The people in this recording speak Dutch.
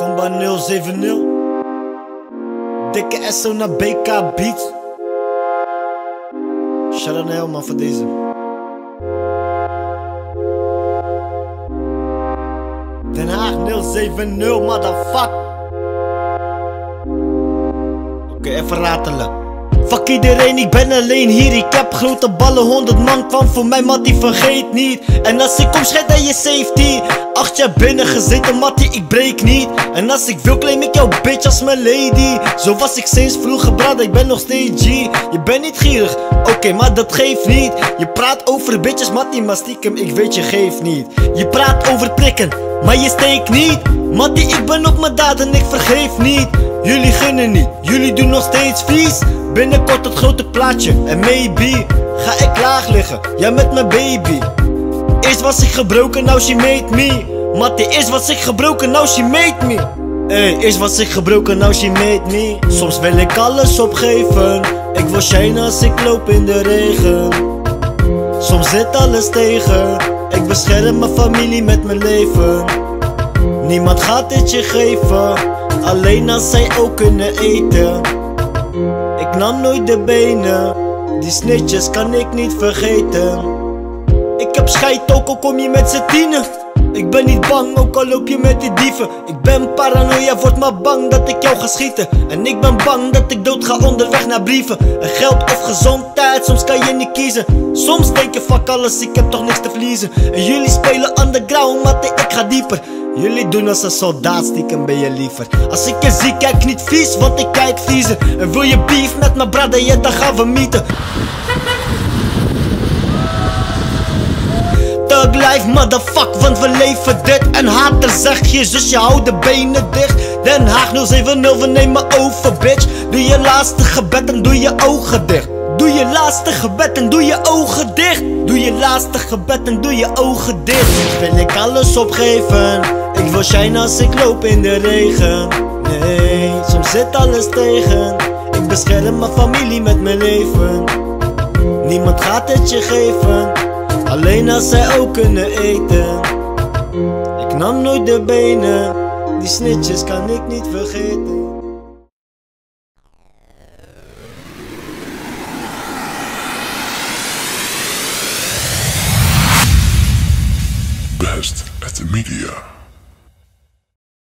Mamba 070. Dikke SO naar BK Beats. Shout-out naar Helman voor deze. Den Haag 070, motherfuck. Oké, even ratelen. Fuck iedereen, ik ben alleen hier. Ik heb grote ballen, 100 man kwam voor mij, Mattie vergeet niet. En als ik kom, scheid aan je safety. 8 jaar binnen gezeten, Mattie, ik breek niet. En als ik wil, claim ik jouw bitch als mijn lady. Zo was ik sinds vroeger, brad, ik ben nog steeds G. Je bent niet gierig, oké, maar dat geeft niet. Je praat over bitches, Mattie, maar stiekem, ik weet je geeft niet. Je praat over prikken, maar je steekt niet. Mattie, ik ben op mijn daden, ik vergeef niet. Jullie gunnen niet, jullie doen nog steeds vies. Binnenkort het grote plaatje en maybe ga ik laag liggen, jij met mijn baby. Eerst was ik gebroken, now she made me. Mattie, eerst was ik gebroken, now she made me. Eerst was ik gebroken, now she made me. Soms wil ik alles opgeven. Ik wil shine als ik loop in de regen. Soms zit alles tegen. Ik bescherm mijn familie met mijn leven. Niemand gaat dit je geven, alleen als zij ook kunnen eten. Ik nam nooit de benen, die snitches kan ik niet vergeten. Ik heb scheid ook al kom je met z'n tienen. Ik ben niet bang ook al loop je met die dieven. Ik ben paranoia, word maar bang dat ik jou ga schieten. En ik ben bang dat ik dood ga onderweg naar brieven. En geld of gezondheid, soms kan je niet kiezen. Soms denk je fuck alles, ik heb toch niks te verliezen. En jullie spelen underground, maar ik ga dieper. Jullie doen als een soldaat, stiekem ben je liever. Als ik je zie, kijk niet vies, want ik kijk viezer. En wil je beef met mijn brother, ja dan gaan we mieten. Thug life, motherfuck, want we leven dit. En hater zegt je zus, je houdt de benen dicht. Den Haag 070, we nemen over, bitch. Doe je laatste gebed en doe je ogen dicht. Doe je laatste gebed en doe je ogen dicht. Doe je laatste gebed en doe je ogen dicht. Wil ik alles opgeven. Ik wil shine als ik loop in de regen. Nee, soms zit alles tegen. Ik bescherm mijn familie met mijn leven. Niemand gaat het je geven, alleen als zij ook kunnen eten. Ik nam nooit de benen, die snitches kan ik niet vergeten. Best at the media.